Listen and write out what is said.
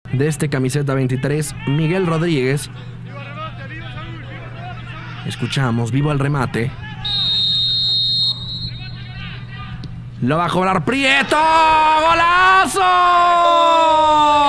de este camiseta 23, Miguel Rodríguez. Escuchamos, vivo el remate. Lo va a cobrar Prieto. ¡Golazo!